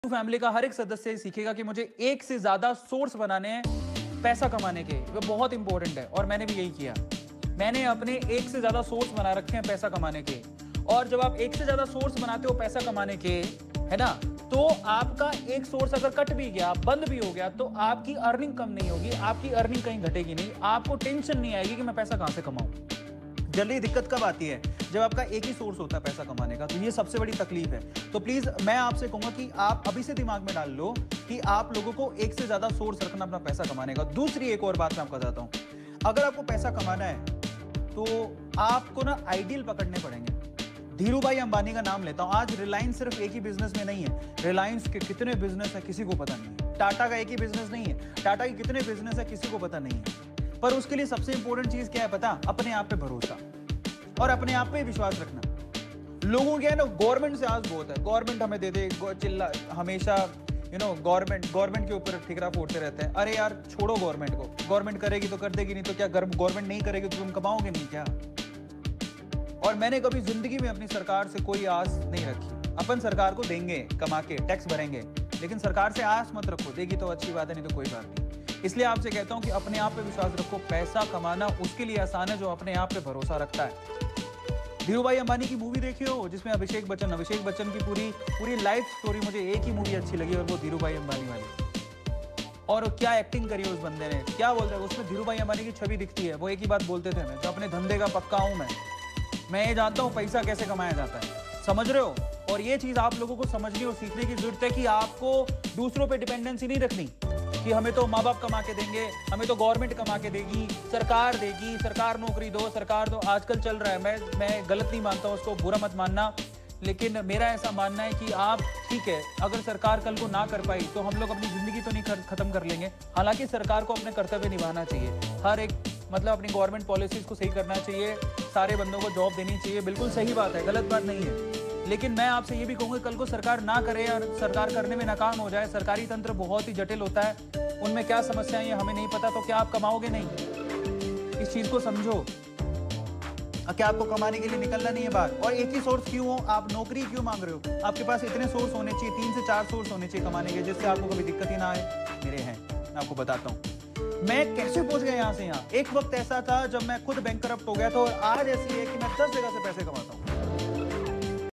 Family का हर एक सदस्य सीखेगा कि मुझे एक से ज्यादा सोर्स बनाने हैं पैसा कमाने के। वो बहुत इंपॉर्टेंट है और मैंने भी यही किया। मैंने अपने एक से ज्यादा सोर्स बना रखे हैं पैसा कमाने के। और जब आप एक से ज्यादा सोर्स बनाते हो पैसा कमाने के, है ना, तो आपका एक सोर्स अगर कट भी गया, बंद भी हो गया, तो आपकी अर्निंग कम नहीं होगी, आपकी अर्निंग कहीं घटेगी नहीं। आपको टेंशन नहीं आएगी कि मैं पैसा कहां से कमाऊं। जल्दी दिक्कत कब आती है? जब आपका एक ही सोर्स होता है पैसा कमाने का। तो ये सबसे बड़ी तकलीफ है। तो प्लीज मैं आपसे कहूंगा कि आप अभी से दिमाग में डाल लो कि आप लोगों को एक से ज्यादा सोर्स रखना अपना पैसा कमाने का। दूसरी एक और बात मैं आपको बताता हूं, अगर आपको पैसा कमाना है तो आपको ना आइडियल पकड़ने पड़ेंगे। धीरूभाई अंबानी का नाम लेता हूं। आज रिलायंस सिर्फ एक ही बिजनेस में नहीं है। रिलायंस के कितने बिजनेस है किसी को पता नहीं है। टाटा का एक ही बिजनेस नहीं है। टाटा के कितने बिजनेस है किसी को पता नहीं है। पर उसके लिए सबसे इंपॉर्टेंट चीज क्या है पता? अपने आप पे भरोसा और अपने आप पे विश्वास रखना। लोगों के ना गवर्नमेंट से आस बहुत है, गवर्नमेंट हमें दे दे, चिल्ला हमेशा गवर्नमेंट के ऊपर ठिकरा फोड़ते रहते हैं। अरे यार छोड़ो गवर्नमेंट को, गवर्नमेंट करेगी तो कर देगी, नहीं तो क्या? गवर्नमेंट नहीं करेगी तो तुम कमाओगे नहीं क्या? और मैंने कभी जिंदगी में अपनी सरकार से कोई आस नहीं रखी। अपन सरकार को देंगे, कमा के टैक्स भरेंगे, लेकिन सरकार से आस मत रखो। देगी तो अच्छी बात है, नहीं तो कोई बात नहीं। इसलिए आपसे कहता हूं कि अपने आप पे विश्वास रखो। पैसा कमाना उसके लिए आसान है जो अपने आप पे भरोसा रखता है। धीरूभाई अंबानी की मूवी देखी हो जिसमें अभिषेक बच्चन की पूरी लाइफ स्टोरी, मुझे एक ही मूवी अच्छी लगी और वो धीरूभाई अंबानी वाली। और क्या एक्टिंग करी उस बंदे ने, क्या बोलते हैं उसमें धीरूभाई अंबानी की छवि दिखती है। वो एक ही बात बोलते थे, मैं जो अपने धंधे का पक्का हूं, मैं ये जानता हूं पैसा कैसे कमाया जाता है। समझ रहे हो? और ये चीज आप लोगों को समझनी और सीखने की जरूरत है कि आपको दूसरों पे डिपेंडेंसी नहीं रखनी कि हमें तो माँ बाप कमा के देंगे, हमें तो गवर्नमेंट कमा के देगी, सरकार देगी, सरकार नौकरी दो, सरकार दो। आजकल चल रहा है, मैं गलत नहीं मानता हूं, उसको बुरा मत मानना, लेकिन मेरा ऐसा मानना है कि आप ठीक है, अगर सरकार कल को ना कर पाई तो हम लोग अपनी जिंदगी तो नहीं खत्म कर लेंगे। हालांकि सरकार को अपने कर्तव्य निभाना चाहिए, हर एक अपनी गवर्नमेंट पॉलिसीज को सही करना चाहिए, सारे बंदों को जॉब देनी चाहिए, बिल्कुल सही बात है, गलत बात नहीं है। लेकिन मैं आपसे ये भी कहूंगा कल को सरकार ना करे और सरकार करने में नाकाम हो जाए। सरकारी तंत्र बहुत ही जटिल होता है, उनमें क्या समस्याएं हैं हमें नहीं पता, तो क्या आप कमाओगे नहीं? इस चीज को समझो। क्या आपको कमाने के लिए निकलना नहीं है बाहर? और एक ही सोर्स क्यों हो? आप नौकरी क्यों मांग रहे हो? आपके पास इतने सोर्स होने चाहिए, 3 से 4 सोर्स होने चाहिए कमाने के, जिससे आपको कभी दिक्कत ही ना आए। मेरे हैं, मैं आपको बताता हूँ मैं कैसे पहुंच गया यहाँ से यहाँ। एक वक्त ऐसा था जब मैं खुद बैंकरप्ट हो गया था और आज ऐसी है कि मैं 10 जगह से पैसे कमाता हूँ।